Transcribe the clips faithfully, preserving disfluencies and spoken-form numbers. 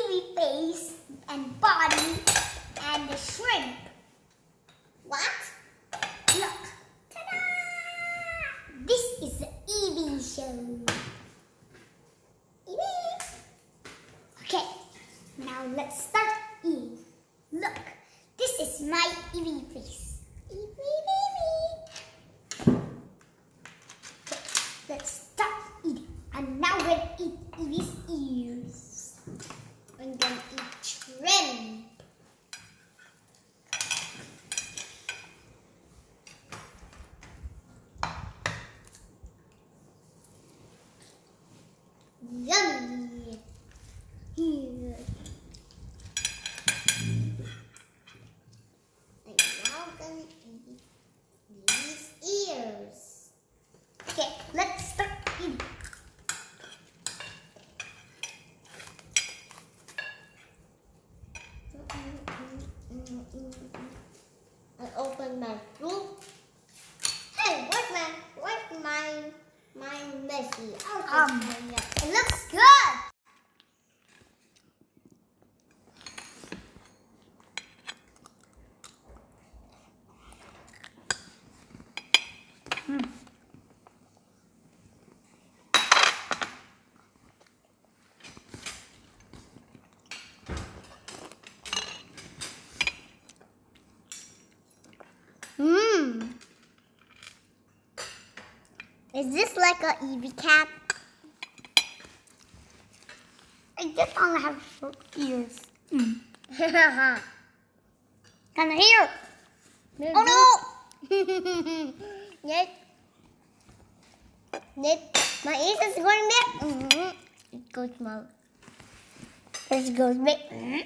Eevee face and body and the shrimp. What? Look. Ta-da! This is the Eevee show. Eevee. Okay, now let's start eating. Look, this is my Eevee face. Eevee, Eevee. Let's start eating. I'm now gonna eat Eevee's ears. I'm gonna eat shrimp. Yummy. Here. I'm now gonna eat these ears. Okay, let's start eating. I open my fruit. Hey, where's my where's my my messy? Um, it looks good. Mm. Mmm. Is this like a Eevee cat? I just only have short ears. Mm. Can I hear? Oh no! Yes. Yes. My ears is going back. Mm-hmm. It goes small. It goes back.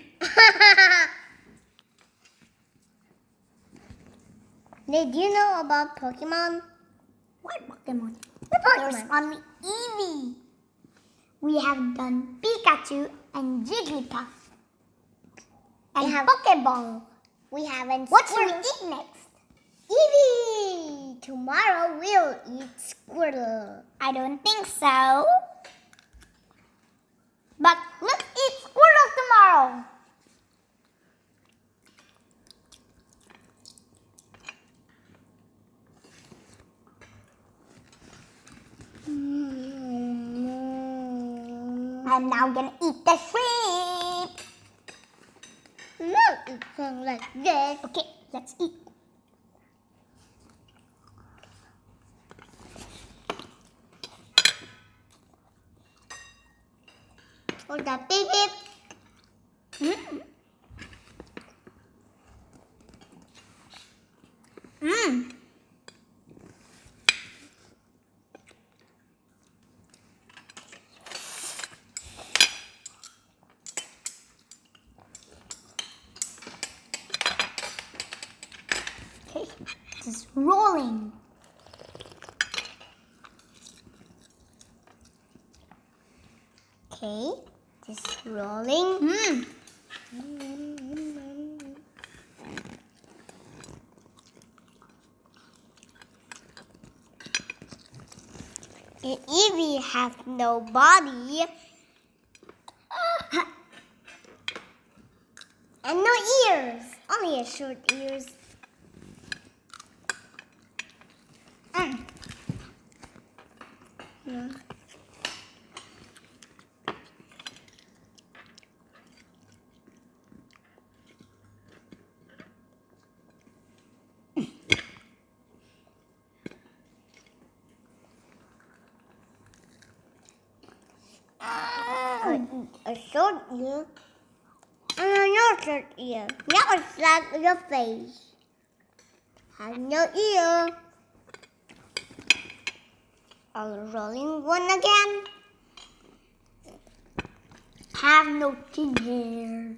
Did you know about Pokemon? What Pokemon? The Pokemon. On the Eevee. We have done Pikachu and Jigglypuff. And we have Pokeball. We haven't. What should we eat next? Eevee. Tomorrow we'll eat Squirtle. I don't think so. But let's eat Squirtle tomorrow. I'm now gonna eat the shrimp. Not eating like this. Okay, let's eat. Hold that, baby. Mmm. Mmm. Okay, this is rolling. Okay, this is rolling. Mm. And Eevee has no body and no ears, only a short ears. Mm. Yeah. A short ear and another short ear. Now it's like your face. Has no ear. Are you rolling one again? Have no chin hair.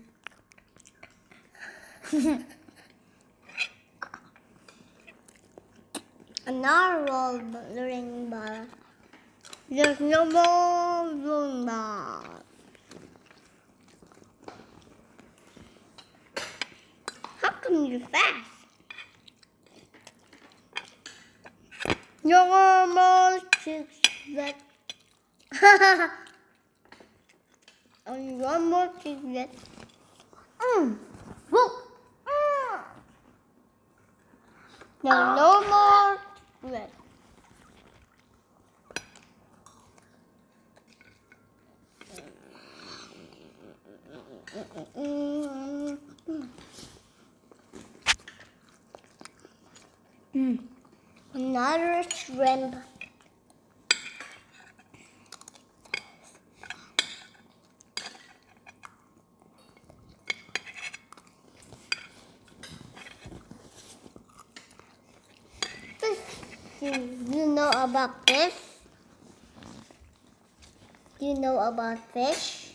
Another rolling ball. There's no more rolling ball. How come you're fast? You're almost six. Only one more cigarette. Mm. Whoa. Mm. No, no more red. Mm. Another shrimp. Do you know about this? Do you know about fish?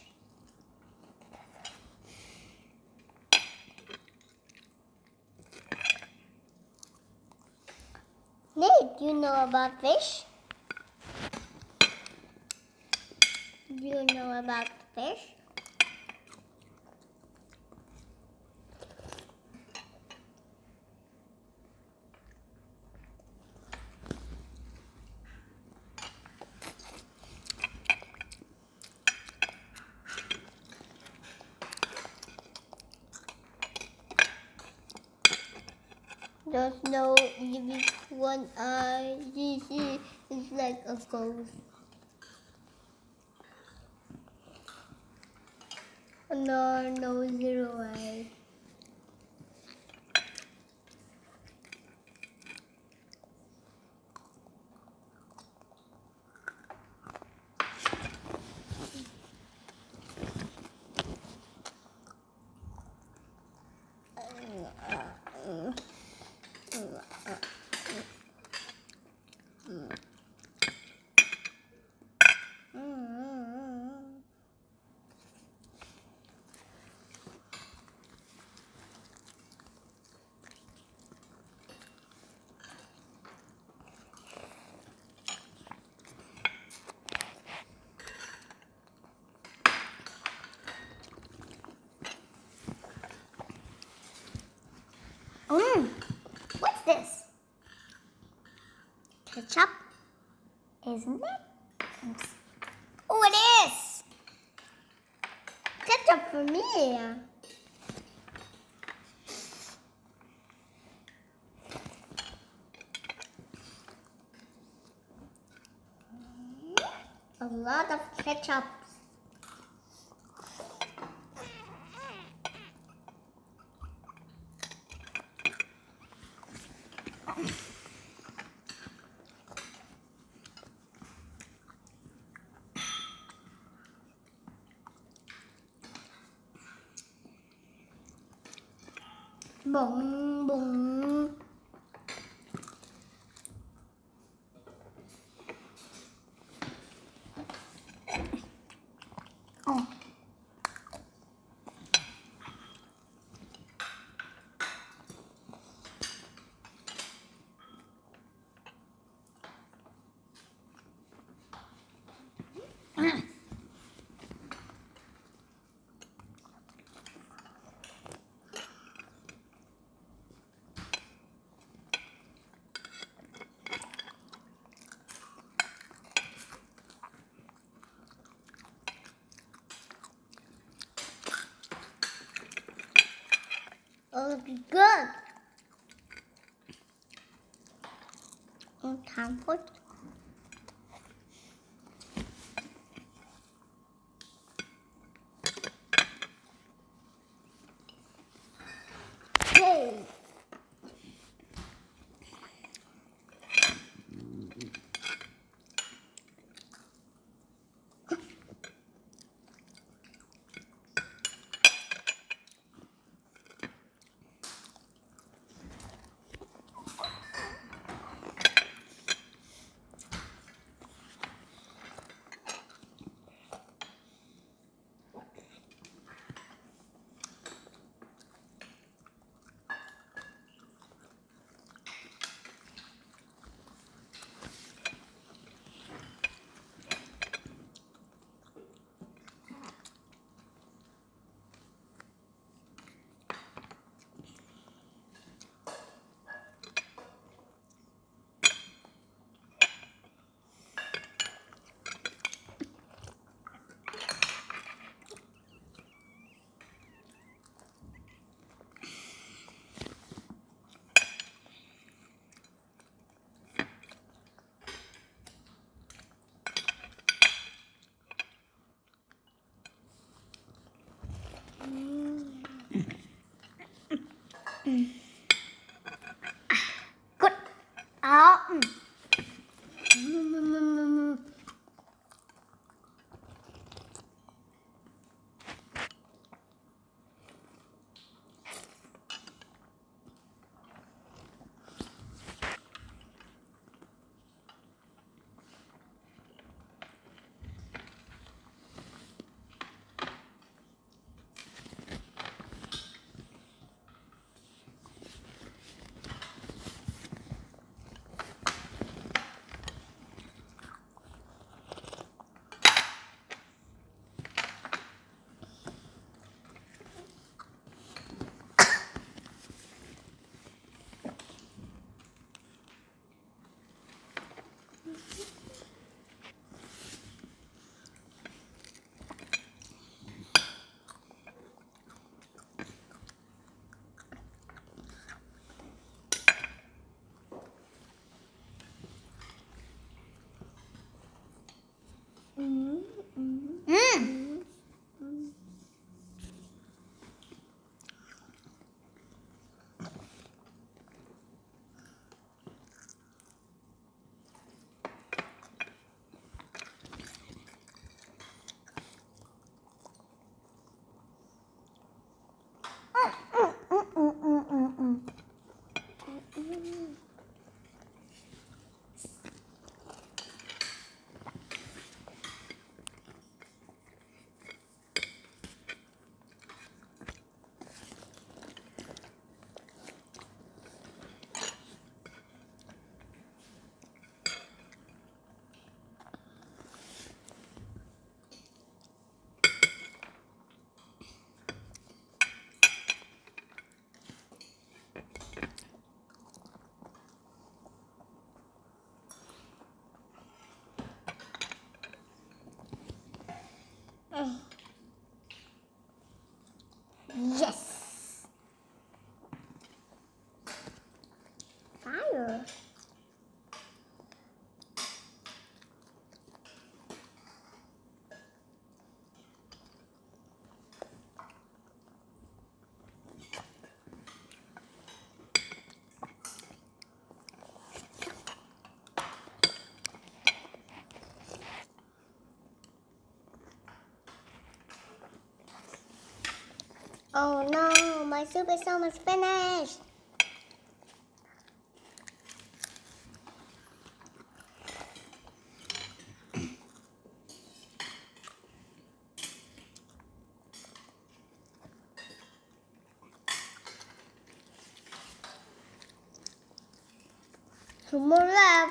Nate, do you know about fish? Do you know about fish? There's no even one eye. It's like a ghost. No, no zero eye. Mm. What's this? Ketchup? Isn't it? Oh, it is! Ketchup for me. A lot of ketchup. Boom, boom. Oh. It'll be good. And time for Hey. Yes. Fire. Oh no, my soup is almost finished. Two more left.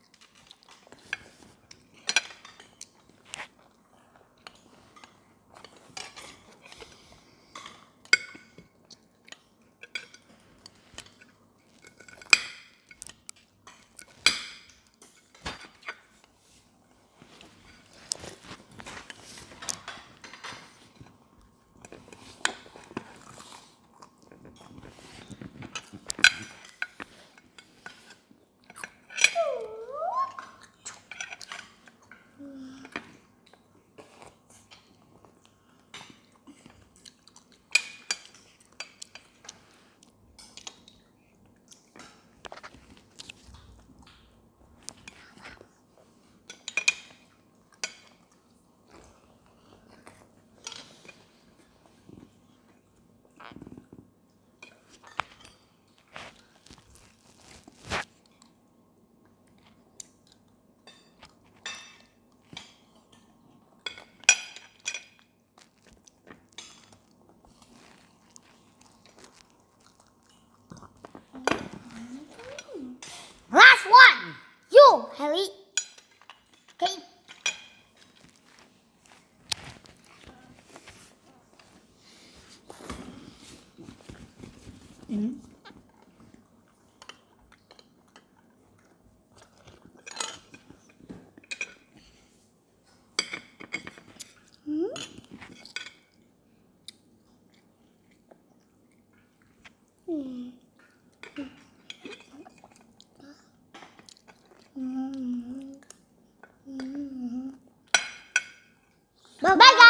Last one. You, Harry. Okay. Mm-hmm. Mm. Mm. Mm. Bye, guys.